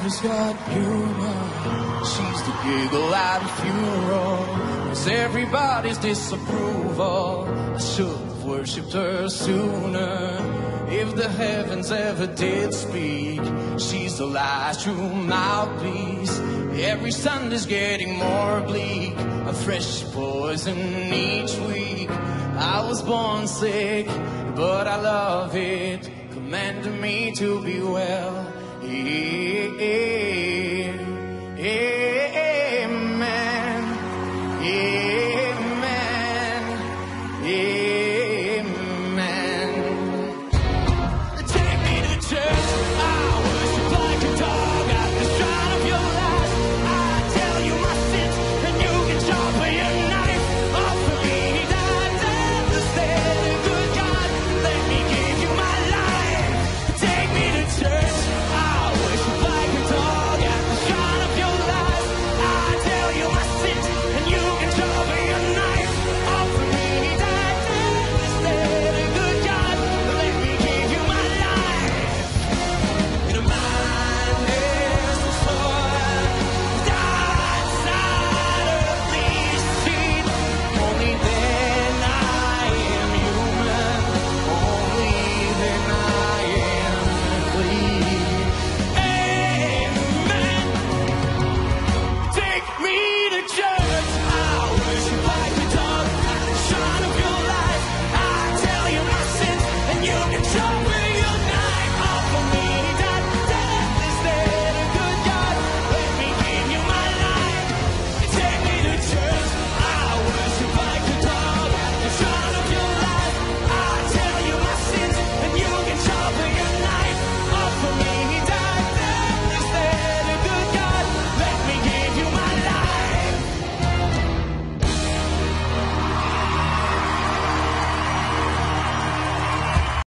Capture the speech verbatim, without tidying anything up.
has got humor. She's the giggle at a funeral. It's everybody's disapproval. I should have worshipped her sooner. If the heavens ever did speak, she's the last true mouthpiece. Every Sunday's getting more bleak, a fresh poison each week. I was born sick, but I love it, commanding me to be well.